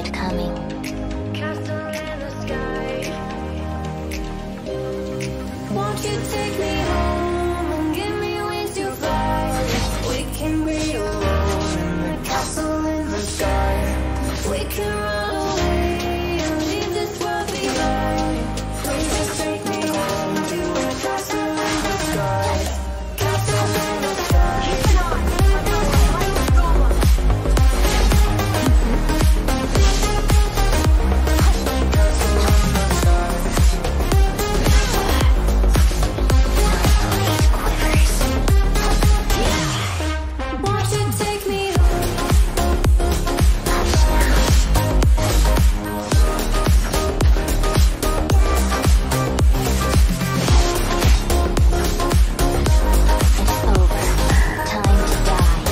it coming. Castle in the sky. Won't you take me home and give me wings to fly? We can be alone in the castle in the sky. We can run away and leave this world behind. Please just take me home to a castle in the sky. Castle in the sky. Won't you take me It's over. Time to die.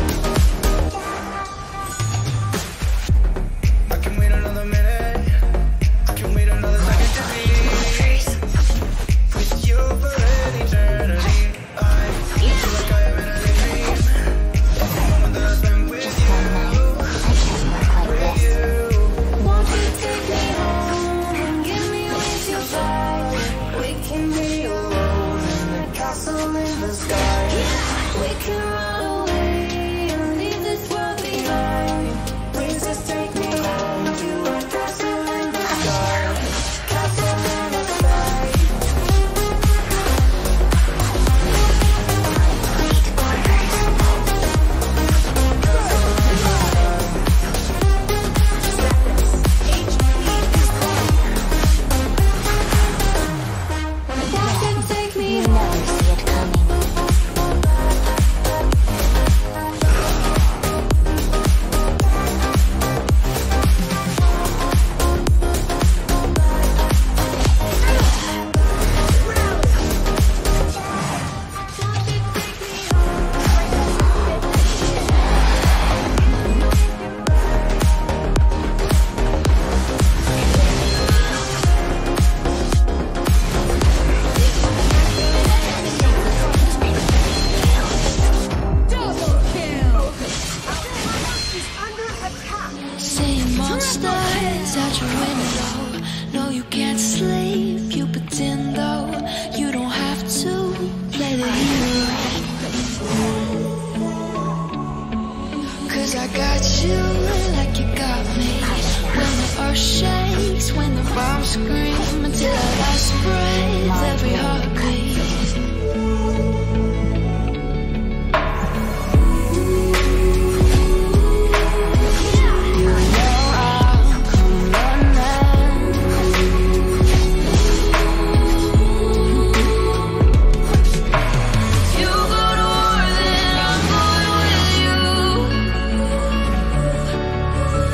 I can wait another minute. I can wait another second to be with you for an eternity. I feel like I am in a dream. The moment that I spend with Just one night. I can't work like this. Won't you take me home and give me wings to fly? We can be alone in the castle in the sky. We can run away and leave this world behind. Please just take me home to a castle in the sky. Castle in the sky. Won't you take me You never see it coming. Seeing monsters out your window. No, you can't sleep, you pretend though. You don't have to play the hero. 'Cause I got you like you got me. When the earth shakes, when the bombs scream, until our last breath, every heartbeat. You go to war, then I'm going with you.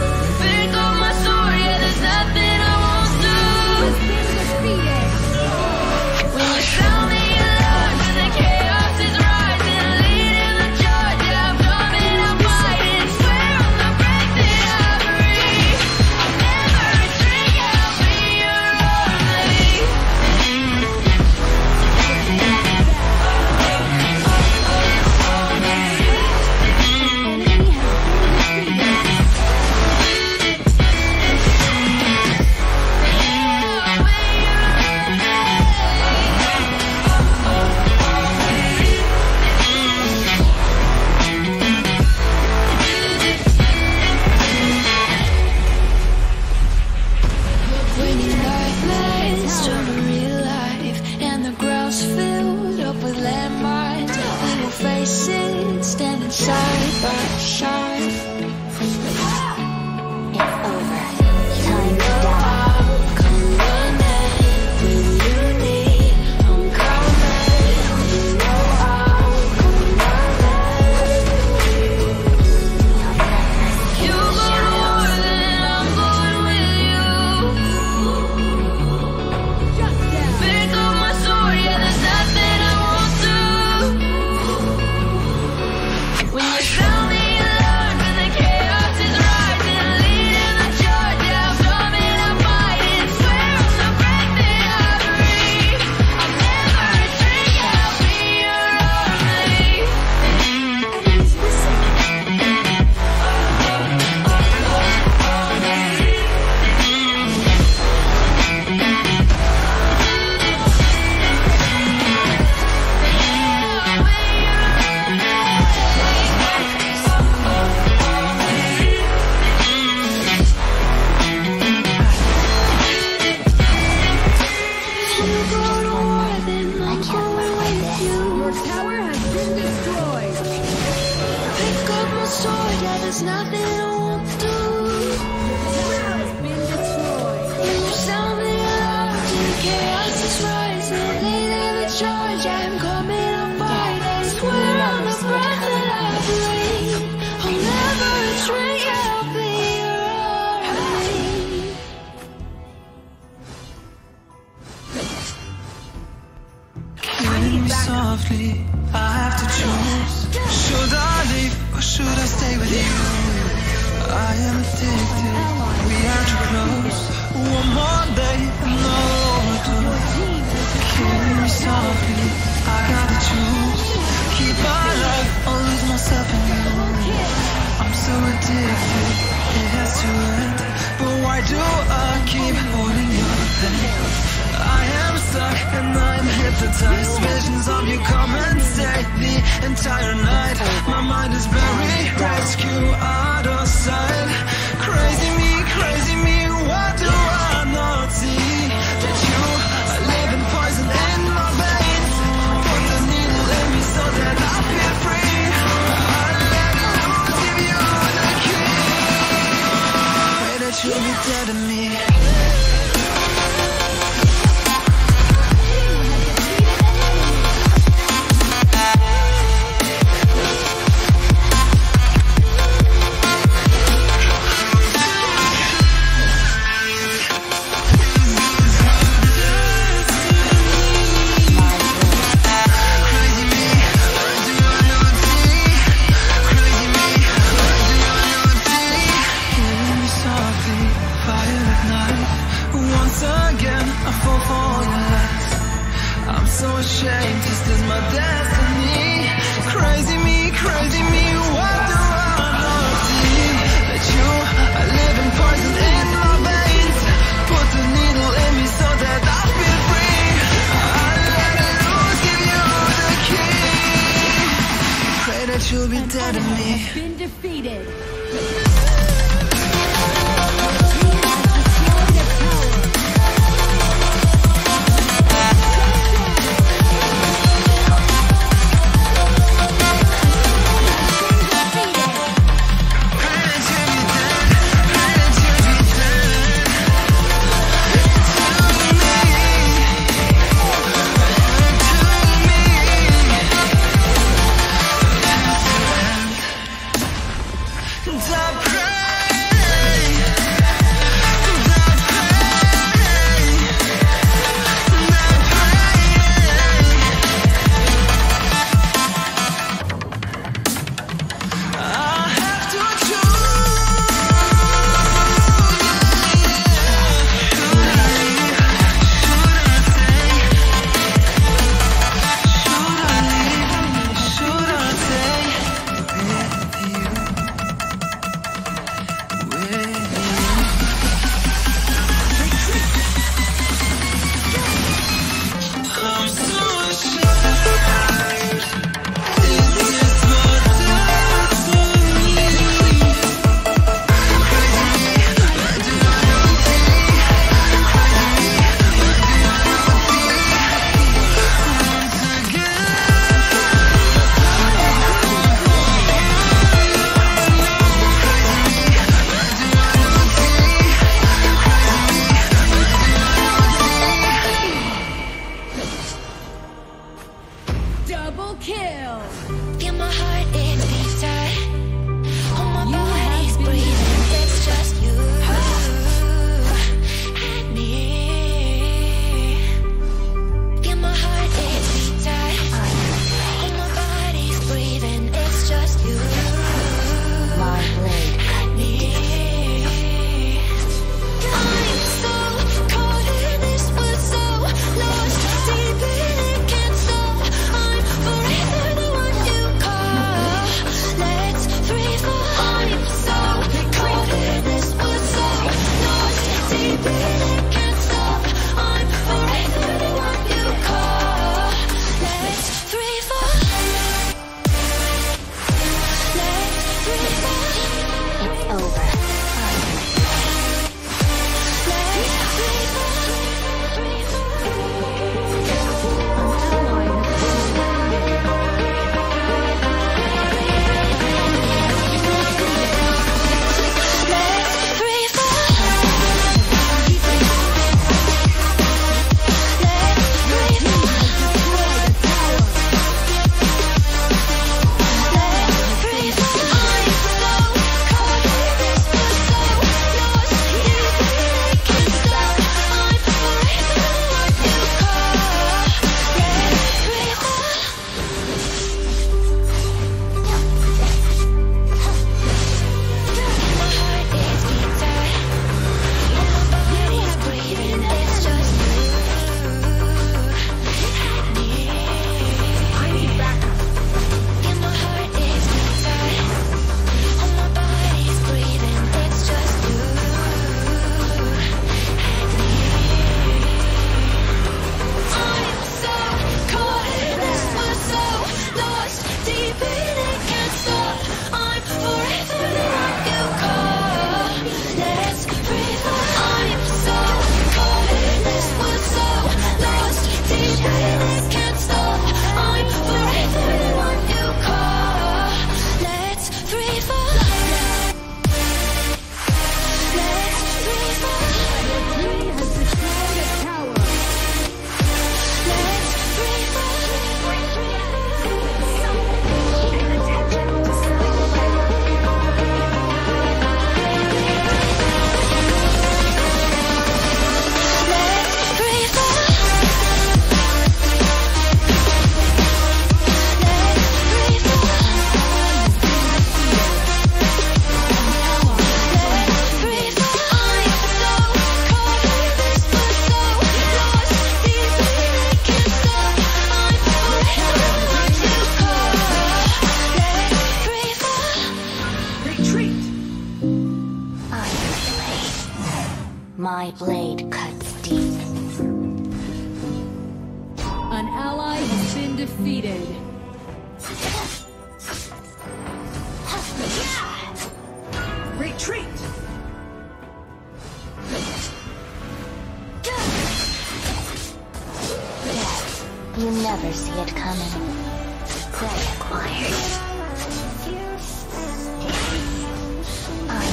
Pick up my sword, yeah, there's nothing I won't do. there's nothing I won't do. You sound me alarm, the chaos is rising, leading the charge. I'm coming on fire. I swear on the breath that I breathe, I'll never retreat. I'll be your heartbeat. Killing me softly, I have to choose. Should I leave or should I stay with you? I am addicted, we are too close. One more day and no overdose. Killing me softly, I gotta choose. Keep my life or lose myself in you. I'm so addicted, it has to end. But why do I keep holding your hand? I am stuck and I'm hypnotized. Visions of you come and stay the entire night. My mind is buried, rescue out of sight. Crazy me, what do I not see? That you are living poison in my veins. Put the needle in me so that I feel free. I let loose, give you the key. Pray that you'll be dead to me. Ashamed, this is my destiny. Crazy me, what do I not see? That you are living poison in my veins. Put the needle in me so that I feel free. I let it loose, give you the key. Pray that you'll be dead to me. Been defeated. Stop My blade cuts deep. An ally has been defeated. Retreat! Death, you never see it coming. Prey acquired. I'm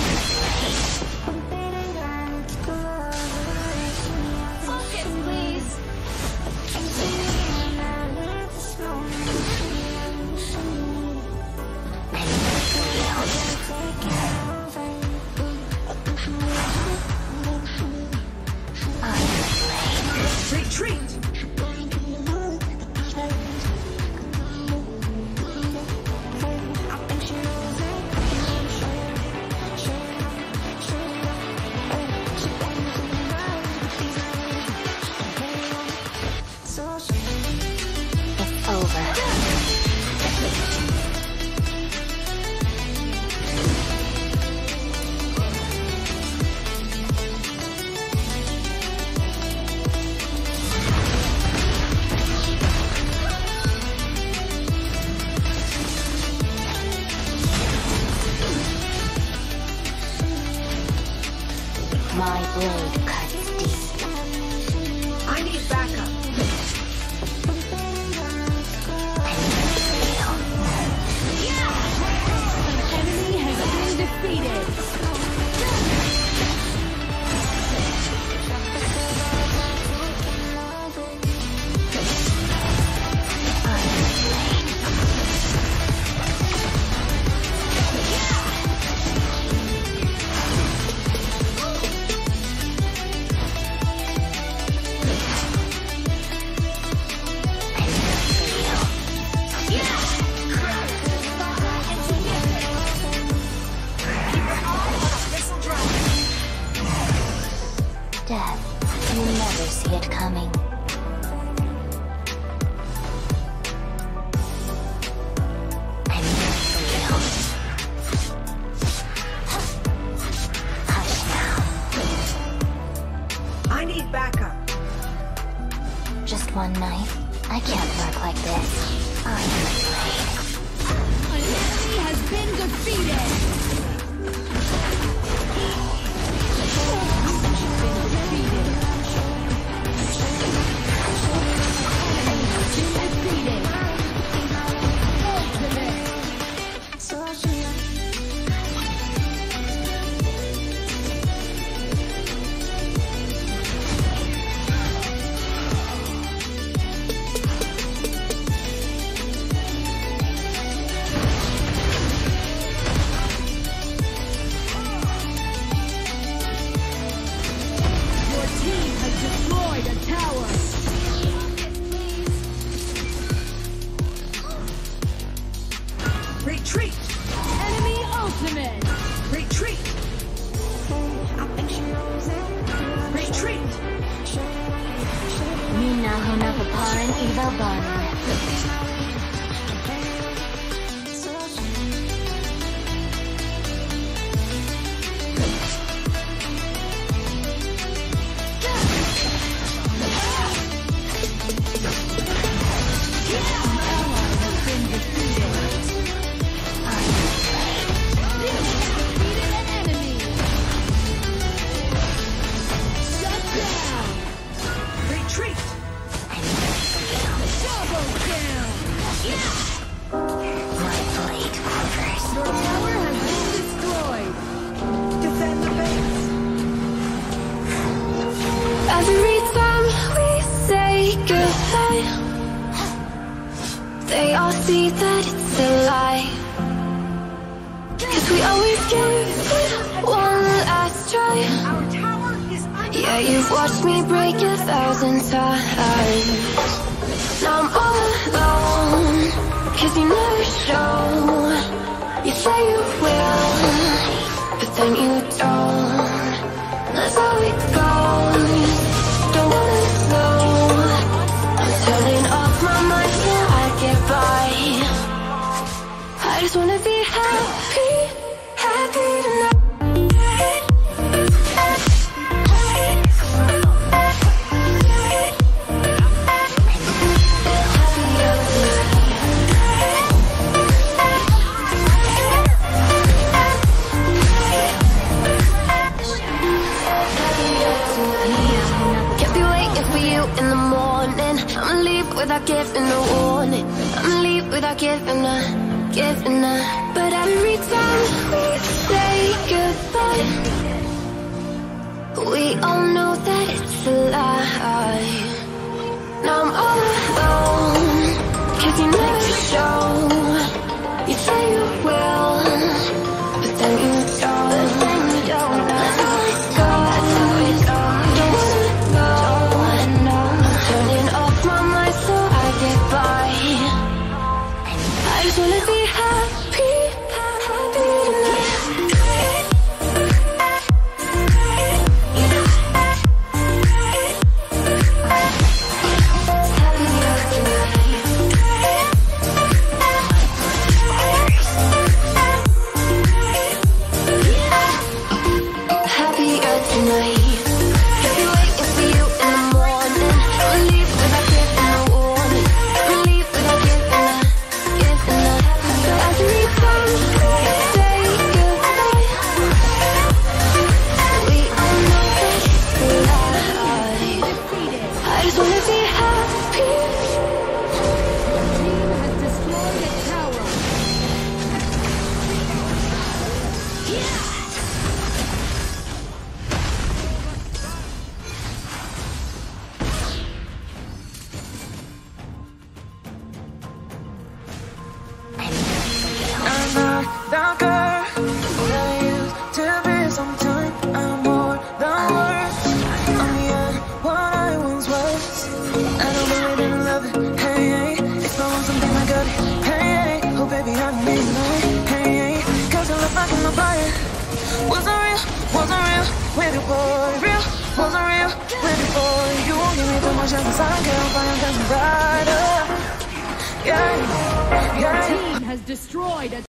Focus, please. Retreat! It's over. My blade cuts deep. I need backup. Enemy has been defeated. Death, you never see it coming. I'm real. Hush now. I need backup. Just one knife? I can't work like this. I'm afraid. An enemy has been defeated. Retreat! Enemy ultimate. Retreat! Retreat! Minaho napaparan ibaban. Retreat! My blade quivers. Your tower has been destroyed. Defend the base! Every time we say goodbye, they all see that it's a lie. 'Cause we always give it one last try. Our tower is under Yeah, you've watched me break 1,000 times. Now I'm all alone, 'cause you never show. You say you will, but then you don't. That's how it goes. Don't wanna know. I'm turning off my mind so I get by. I just wanna be happy, happy tonight. giving up. But every time we say goodbye, we all know that it's a lie. Now I'm all alone, 'cause you never show. You say you will, but then you don't. Turning off my mind so I get by. I just wanna be happy, happy tonight. Happier tonight. That girl that I used to be sometime. I'm more than worth. I'm beyond what I once was. I don't believe in love. Hey, hey. If I want something I got it. Hey, hey. Oh baby, I need it. Hey, hey. 'Cause I look like I'm a buyer. Wasn't real with you, boy. Real, wasn't real with you, boy. You won't give me too much chance. I don't care if I am getting brighter. Yeah, yeah. Your team has destroyed a